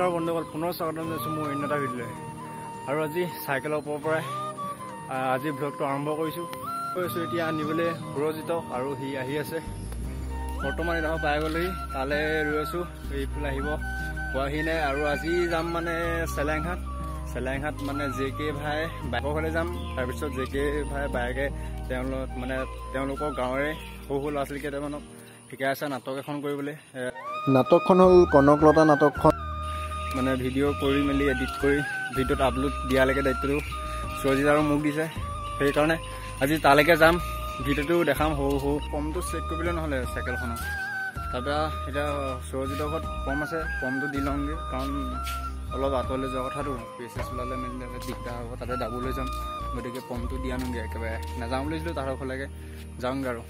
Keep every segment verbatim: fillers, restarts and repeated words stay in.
নমস্কাৰ বন্ধুসকল, পুনৰ স্বাগতম জনাইছোঁ মোৰ অন্য এটা ভিডিঅ'লৈ। আৰু আজি চাইকেলৰ ওপৰৰ পৰাই আজি ব্লগটো আৰম্ভ কৰিছোঁ কৈছোঁ এতিয়া আনিবলৈ সুৰজিত আৰু সি আহি আছে। বৰ্তমান এডোখৰ পাই গ'লোহি, তালৈ ৰৈ আছোঁ, এইফালে আহিব পোৱাহি নাই। আৰু আজি যাম মানে চেলেংঘাট চেলেংঘাট মানে জে কে ভাই বাইকৰ ফালে যাম। তাৰপিছত জে কে ভাই বাইকে তেওঁলোক মানে তেওঁলোকৰ গাঁৱৰে সৰু সৰু ল'ৰা ছোৱালী কেইটামানক শিকাই আছে নাটক এখন কৰিবলৈ। নাটকখন হ'ল কনকলতা নাটকখন। মানে ভিডিঅ' কৰি মেলি এডিট কৰি ভিডিঅ'ত আপলোড দিয়ালৈকে দায়িত্বটো সুৰজিত আৰু মোক দিছে। সেইকাৰণে আজি তালৈকে যাম, ভিডিঅ'টো দেখাম। সৰু সৰু পম্পটো চেক কৰিবলৈ নহ'লে চাইকেলখনৰ। তাৰপৰা এতিয়া সুৰজিতৰ ঘৰত পম্প আছে, পম্পটো দি লওঁগৈ, কাৰণ অলপ আঁতৰলৈ যোৱা কথাটো পেচে চলালে মেলিলে দিগদাৰ হ'ব, তাতে ডাবুলৈ যাম। গতিকে পম্পটো দি আনোগৈ, একেবাৰে নাযাওঁ বুলিছিলোঁ, তাহাঁতৰ ঘৰলৈকে যাওঁগৈ। আৰু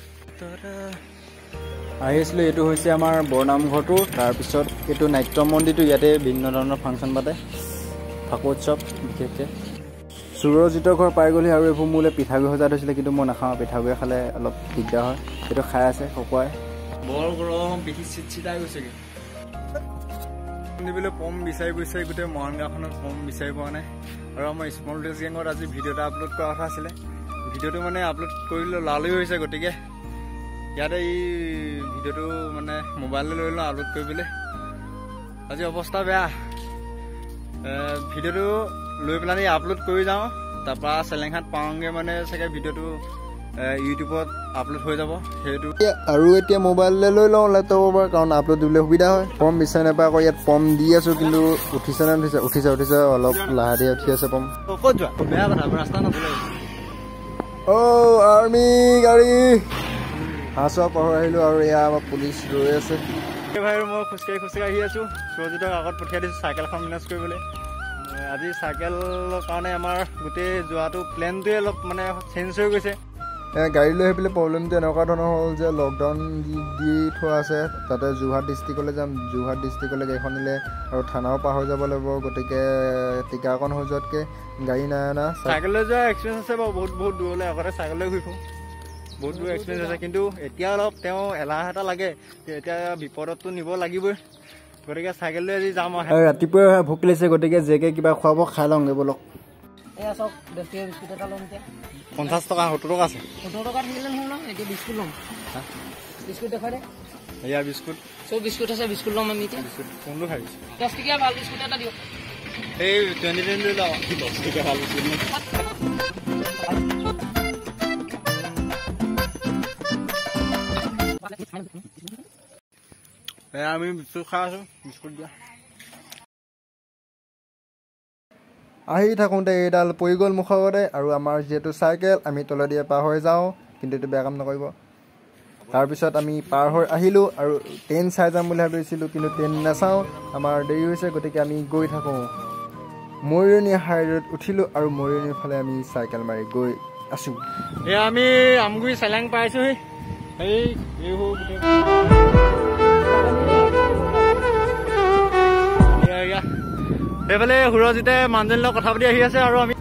আহি আছিলোঁ, এইটো হৈছে আমাৰ বৰনামঘৰটো। তাৰপিছত এইটো নাট্য মন্দিৰটো, ইয়াতে বিভিন্ন ধৰণৰ ফাংচন পাতে, ফাকু উৎসৱ বিশেষকৈ। সুৰজিতৰ ঘৰ পাই গ'লহি আৰু এইবোৰ মোলৈ পিঠাগুড়ি সজাই থৈছিলে, কিন্তু মই নাখাওঁ, পিঠাগুড়ি খালে অলপ দিগদাৰ হয়। সেইটো খাই আছে শুকুৱাই। বৰ গৰম, পিঠি চিট চিটাই গৈছেগৈ। দিবলৈ পম্প বিচাৰি বিচাৰি গোটেই মৰাণ গাঁওখনত পম্প বিচাৰি পোৱা নাই। আৰু আমাৰ স্মল ভিলেজ গেঙত আজি ভিডিঅ' এটা আপলোড কৰা কথা আছিলে, ভিডিঅ'টো মানে আপলোড কৰিলে লালুই হৈছে। গতিকে ইয়াতে এই ভিডিঅ'টো মানে মোবাইললৈ লৈ লওঁ আপলোড কৰিবলৈ। আজি অৱস্থা বেয়া, ভিডিঅ'টো লৈ পেলাই আপলোড কৰি যাওঁ। তাৰপৰা চেলেংঘাট পাওঁগৈ মানে চাগে ভিডিঅ'টো ইউটিউবত আপলোড হৈ যাব। সেইটো আৰু এতিয়া মোবাইললৈ লৈ লওঁ লেপটপৰ পৰা, কাৰণ আপলোড দিবলৈ সুবিধা হয়। পম্প বিচাৰি নাপায় আকৌ, ইয়াত পম্প দি আছোঁ, কিন্তু উঠিছে নে উঠিছে উঠিছে উঠিছে অলপ লাহে ধীৰে উঠি আছে পম্প। ক'ত যোৱা? বেয়া কথা, ৰাস্তা নগ'লে। অ' আৰ্মি গাড়ী হাঁচোৱা পাহৰি আহিলোঁ, আৰু এয়া আমাৰ পুলিচ ৰৈ আছে। ভাই মই খোজকাঢ়ি খোজকাঢ়ি আহি আছোঁ, সুৰজিতক আগত পঠিয়াই দিছোঁ চাইকেলখন মেনেজ কৰিবলৈ। আজি চাইকেলৰ কাৰণে আমাৰ গোটেই যোৱাটো প্লেনটোৱে অলপ মানে চেঞ্জ হৈ গৈছে। গাড়ী লৈ আহি পেলাই প্ৰব্লেমটো এনেকুৱা ধৰণৰ হ'ল যে লকডাউন দি দি থোৱা আছে, তাতে যোৰহাট ডিষ্ট্ৰিক্টলৈ যাম, যোৰহাট ডিষ্ট্ৰিক্টলৈ গাড়ীখন নিলে আৰু থানাও পাৰ হৈ যাব লাগিব। গতিকে টিকাকৰণ হৈ যোৱাতকৈ গাড়ী নাই অনা। চাইকেললৈ যোৱা এক্সপিৰিয়েঞ্চ আছে বাৰু, বহুত বহুত দূৰলৈ আগতে চাইকেললৈ ঘূৰি ফুৰোঁ, বহুত দূৰ এক্সপিৰিয়েঞ্চ আছে। কিন্তু এতিয়া অলপ তেওঁ এলাহ এটা লাগে, এতিয়া বিপদততো নিব লাগিবই। গতিকে চাইকেল লৈ আজি যাম। আৰু ৰাতিপুৱাই ভোক লাগিছে, গতিকে জেকে কিবা খুৱাব, খাই লওঁগৈ ব'লক। পঞ্চাছ টকা সত্তৰ টকা আছে। সত্তৰ টকা থাকিলে নহয় ন, এতিয়া বিস্কুট ল'ম। বিস্কুট দেখুৱাই দে, এয়া বিস্কুট, চব বিস্কুট আছে, বিস্কুট ল'ম আমি এতিয়া। বিস্কুট কোনটো খাই দিছোঁ? দহ টকীয়া ভাল বিস্কুট এটা দিয়ক। এই টুৱেণ্টি টুৱেণ্টি লৈ লওঁ, দহ টকীয়া ভাল বিস্কুট। আমি বিস্কুট খাই আছোঁ, বিস্কুট দিয়া। আহি থাকোঁতে এইডাল পৰি গ'ল মুখৰ আগতে, আৰু আমাৰ যিহেতু চাইকেল আমি তলেদিয়ে পাৰ হৈ যাওঁ, কিন্তু এইটো বেয়া কাম নকৰিব। তাৰপিছত আমি পাৰ হৈ আহিলোঁ, আৰু ট্ৰেইন চাই যাম বুলি ভাবিছিলোঁ, কিন্তু ট্ৰেইন নাচাওঁ, আমাৰ দেৰি হৈছে। গতিকে আমি গৈ থাকোঁ, মৰিয়নি হাইৰোড উঠিলোঁ, আৰু মৰিয়নিৰ ফালে আমি চাইকেল মাৰি গৈ আছোঁ। এয়া আমি আমগুৰি চেলেং পাইছোঁহি। এই সেইফালে সুৰজিতে মানুহজনীৰ লগত কথা পাতি আহি আছে, আৰু আমি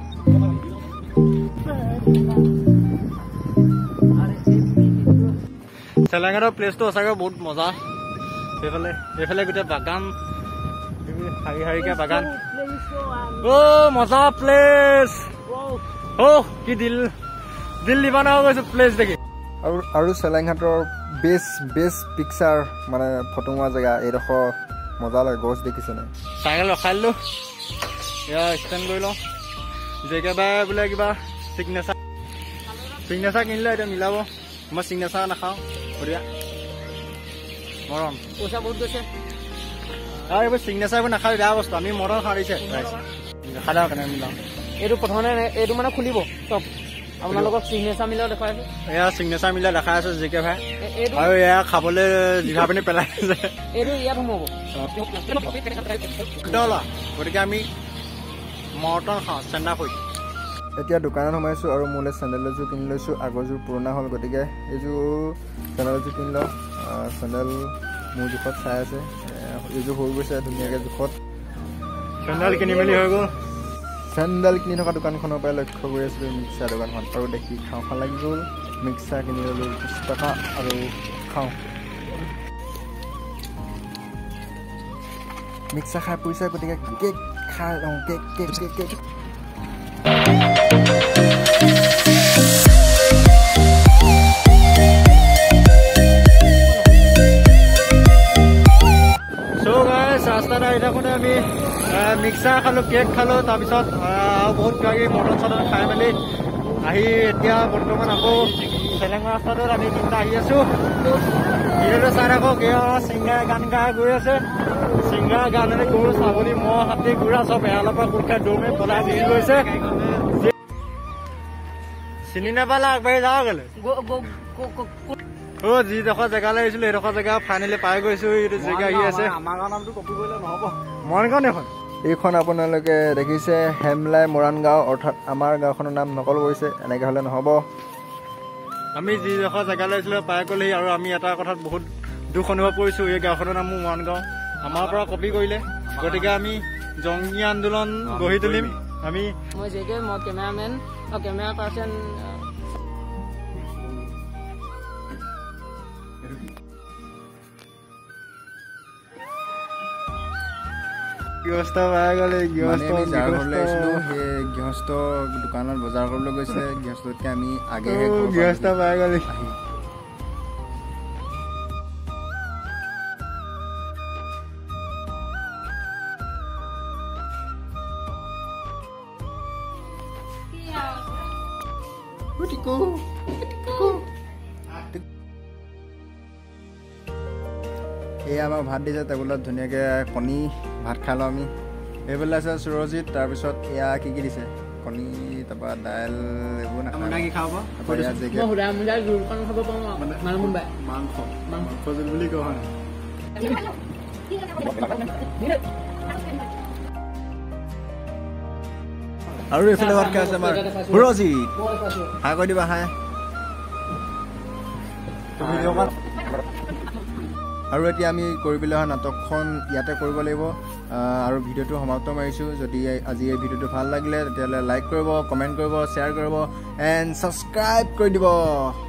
চেলেংঘাটৰ প্লেচটো সঁচাকৈ বহুত মজা। সেইফালে এইফালে গোটেই বাগান, শাৰী শাৰীকে বাগান। অ' মজা প্লেচ, অ' কি দিল দিল দিবানা হৈ গৈছে প্লেচ দেখি। আৰু আৰু চেলেংঘাটৰ বেষ্ট বেষ্ট পিকচাৰ মানে ফটো মৰা জেগা এইডোখৰ মজা লাগে। গছ দেখিছে নাই? চাইকেল ৰখাই দিলোঁ, এয়া ষ্টেণ্ড কৰি লওঁ। জেকেবাৰে বোলে কিবা চিগনেচাৰ চিগনেচাৰ কিনিলে, এতিয়া মিলাব। মই চিগনেচাৰ নাখাওঁ, বঢ়িয়া মৰম, পইচা বহুত গৈছে। আৰু এইবোৰ চিগনেচাৰবোৰ নাখাওঁ, বেয়া বস্তু। আমি মৰম সাৰিছে খাই দিওঁ, কেনেকৈ মিলাওঁ। এইটো প্ৰথমতে এইটো মানে খুলিব চব, আপোনালোকক চিগনেচাৰ মিলাও দেখাই আছোঁ। এয়া চিগনেচাৰ মিলাই দেখাই আছোঁ জে কে ভাই, আৰু এয়া খাবলৈ জিভা পিনি পেলাই আছে। এইটো ইয়াত সোমাব। গতিকে আমি মৰ্টন খাওঁ, চেণ্ডা খুঁই। এতিয়া দোকানত সোমাইছোঁ, আৰু মোলৈ চেণ্ডেল এযোৰ কিনি লৈছোঁ। আগৰযোৰ পুৰণা হ'ল, গতিকে এইযোৰ চেণ্ডেল এযোৰ কিনি লওঁ। চেণ্ডেল মোৰ জোখত চাই আছে, এইযোৰ হৈ গৈছে ধুনীয়াকৈ জোখত। চেণ্ডেল কিনি মেলি হৈ গ'ল। চেণ্ডেল কিনি থকা দোকানখনৰ পৰাই লক্ষ্য কৰি আছিলোঁ মিক্সাৰ দোকানখন, আৰু দেখি খাওঁ খাওঁ লাগি গ'ল। মিক্সাৰ কিনি ল'লোঁ বিছ টকা, আৰু খাওঁ। মিক্সাৰ খাই পৰিছে গতিকে কেক খাই লওঁ কেক কেক কেক কেক ৰাস্তাত আহি থাকোঁতে আমি মিক্সাৰ খালোঁ কেক খালোঁ তাৰপিছত আৰু বহুত কিবা কিবি মটন চটন খাই মেলি আহি এতিয়া বৰ্তমান আকৌ চেলেঙা ৰাস্তাটোত আমি তিনিটা আহি আছোঁ ভিডিঅ'টো চাই থাকক এয়া চিংগাৰ গান গাই গৈ আছে চিংগাৰ গানেৰে গৰু ছাগলী মহ হাতী ঘোঁৰা চব এৰালৰ পৰা গোট খাই দৌৰ মাৰি পলাই মিলি গৈছে চিনি নাপালে আগবাঢ়ি যাওঁ গ'লে অ' যিডোখৰ জেগালৈ আহিছিলোঁ সেইডোখৰ জেগা ফাইনেলি পাই গৈছোঁ এইটো জেগা আহি আছে আমাৰ গাঁৱৰ নামটো কপি কৰিলে নহ'ব মৰাণ এখন এইখন আপোনালোকে দেখিছে হেমলাই মৰাণ গাঁও অৰ্থাৎ আমাৰ গাঁওখনৰ নাম নকল কৰিছে এনেকৈ হ'লে নহ'ব আমি যিডোখৰ জেগালৈ আহিছিলোঁ পাই গ'লেহি আৰু আমি এটা কথাত বহুত দুখ অনুভৱ কৰিছোঁ এই গাঁওখনৰ নাম মোৰ মৰাণ গাঁও আমাৰ পৰা কপি কৰিলে গতিকে আমি জংগী আন্দোলন গঢ়ি তুলিম আমি মই যেগে মই কেমেৰামেন কেমেৰা পাৰ্চন গৃহস্থ পাই গ'লে গৃহস্থ সেই গৃহস্থ দোকানত বজাৰ কৰিবলৈ গৈছিলে গৃহস্থতকৈ আমি আগেহে গৃহস্থ পাই গ'লে এয়া আমাক ভাত দিছে টেবুলত ধুনীয়াকৈ কণী ভাত খাই লওঁ আমি এইফালে আছে সুৰজিত তাৰপিছত এয়া কি কি দিছে কণী তাৰপৰা দাইল এইবোৰ নাখাব মাংস মাংস জোল বুলি কোৱা হয় আৰু এইফালে ভাত খাই আছে আমাৰ সুৰজিত হাই কৈ দিবা হাই আৰু এতিয়া আমি কৰিবলৈ অহা নাটকখন ইয়াতে কৰিব লাগিব আৰু ভিডিঅ'টো সমাপ্ত মাৰিছোঁ যদি আজি এই ভিডিঅ'টো ভাল লাগিলে তেতিয়াহ'লে লাইক কৰিব কমেণ্ট কৰিব শ্বেয়াৰ কৰিব এণ্ড ছাবস্ক্ৰাইব কৰি দিব